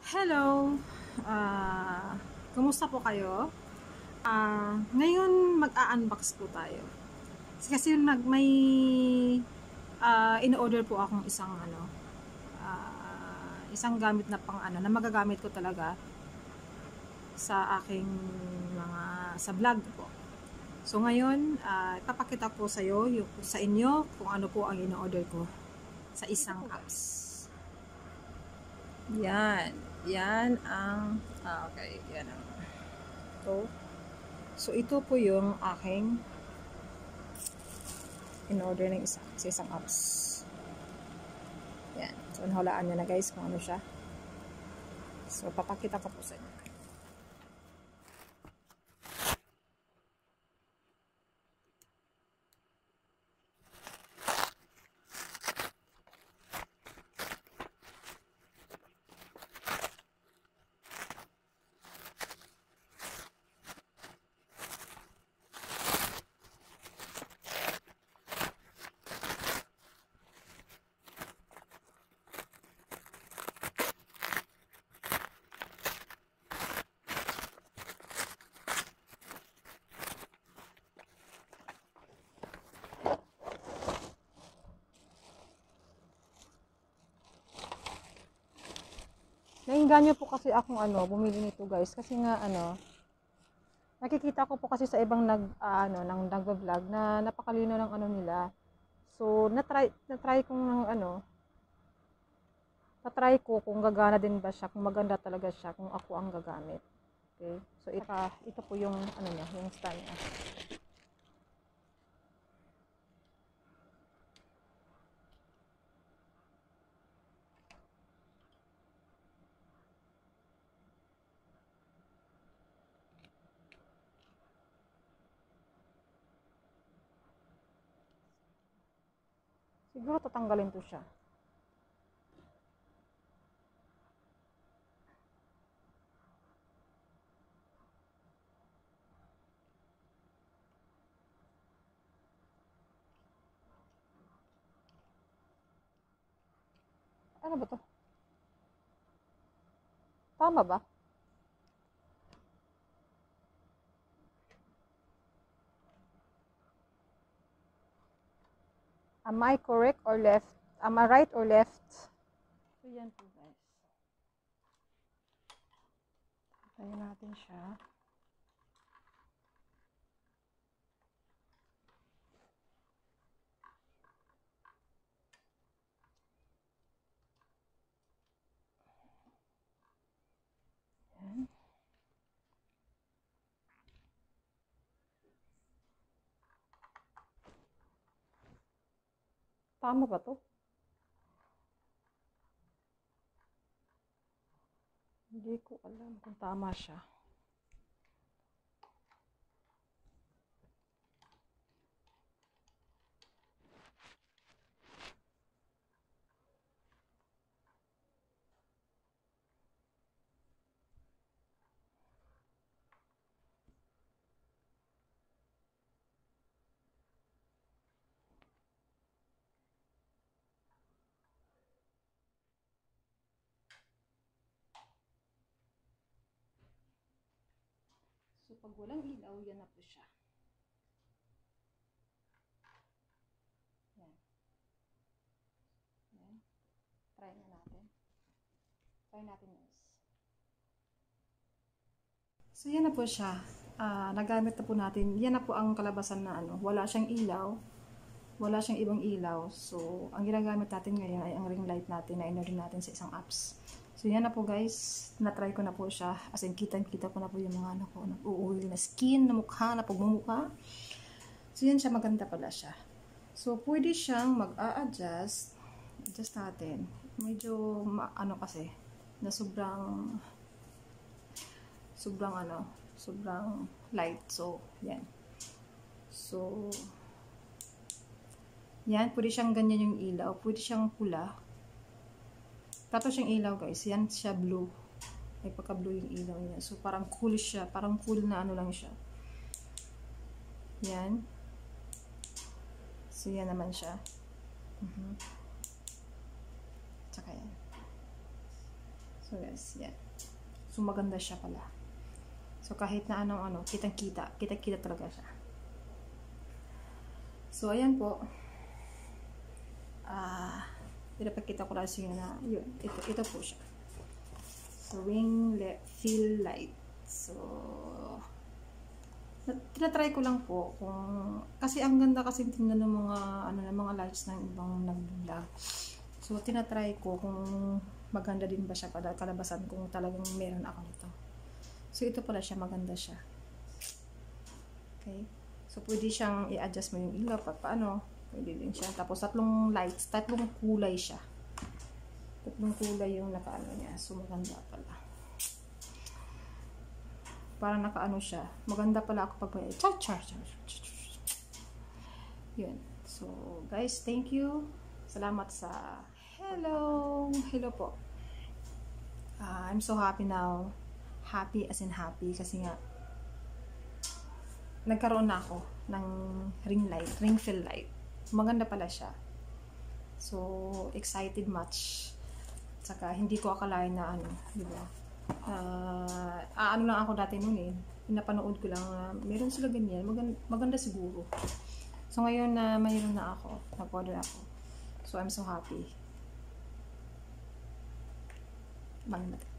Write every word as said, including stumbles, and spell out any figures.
Hello! Ah, kumusta po kayo? Ah, ngayon mag-a-unbox po tayo. Kasi nag may ah, in-order po akong isang ano, ah, isang gamit na pang ano, na magagamit ko talaga sa aking mga sa vlog po. So ngayon, ah, ipapakita ko sa iyo, yung, sa inyo kung ano po ang in-order ko sa isang apps. Yan. Yan ang ah, okay, yan ang ito. So, ito po yung aking in-order ng isa, sa isang apps. Yan. So, nahulaan nyo na guys kung ano siya. So, papakita ko po sa inyo. Nainganyo po kasi akong ano, bumili nito guys. Kasi nga ano, nakikita ko po kasi sa ibang nag, uh, ano, nang nagva-vlog na napakalino ng ano nila. So, na-try, na-try kong ng ano, na-try ko kung gagana din ba siya, kung maganda talaga siya, kung ako ang gagamit. Okay? So, ito, ito po yung ano niya, yung stand niya. Siguro tatanggalin to siya. Ano ba to? Tama ba? Am I correct or left? Am I right or left? So, yan po guys. Tayo natin siya. Yan. Tama ba to? Hindi ko alam kung tama siya. So, pag walang ilaw, yan na po siya. Yan. Yan. Try na natin. Try natin guys. So, yan na po siya. Uh, nagamit na po natin. Yan na po ang kalabasan na ano. Wala siyang ilaw. Wala siyang ibang ilaw. So, ang ginagamit natin ngayon ay ang ring light natin na in-order natin sa isang apps. So, yan na po guys. Na-try ko na po siya. As in, kitang-kita ko na po yung mga ano ko. Nag-uuwil na skin, na mukha, na pagmumukha. So, yan siya. Maganda pala siya. So, pwede siyang mag-a-adjust. Adjust natin. Medyo, ano kasi, na sobrang, sobrang ano, sobrang light. So, yan. So, yan. Pwede siyang ganyan yung ilaw. Pwede siyang pula. Tato siyang ilaw guys. Yan siya blue. May pagka-blue yung ilaw niya. So, parang cool siya. Parang cool na ano lang siya. Yan. So, yan naman siya. Uh-huh. Tsaka yan. So guys, yan. So maganda siya pala. So kahit na anong ano, kitang-kita, kita-kita talaga siya. So ayan po. Ah, pinapakita ko lang sa inyo na yun, ito, ito po siya. So ring fill light. So tinatry ko lang po kung kasi ang ganda kasi tingnan ng mga ano ng mga lights ng ibang nag-vlog. So tinatry ko kung maganda din ba siya para kalabasan kung talagang meron ako nito. So ito pala siya, maganda siya. Okay? So pwede siyang i-adjust mo yung ilaw pag paano, pwede din siya. Tapos tatlong lights, tatlong kulay siya. Tatlong kulay yung nakaano niya. So maganda pala. Para nakaano siya. Maganda pala ako pag may char char char. Yun. So, guys, thank you. Salamat sa hello. Hello po. Uh, I'm so happy now. Happy as in happy kasi nga nagkaroon na ako ng ring light, ring fill light. Maganda pala siya. So, excited much. Saka hindi ko akalain na ano, di ba? Uh, ah, ano lang ako dati noon eh, pinapanood ko lang na uh, meron sila ganyan, maganda, maganda siguro. So ngayon na uh, mayroon na ako, nag-order ako. So I'm so happy. Maganda.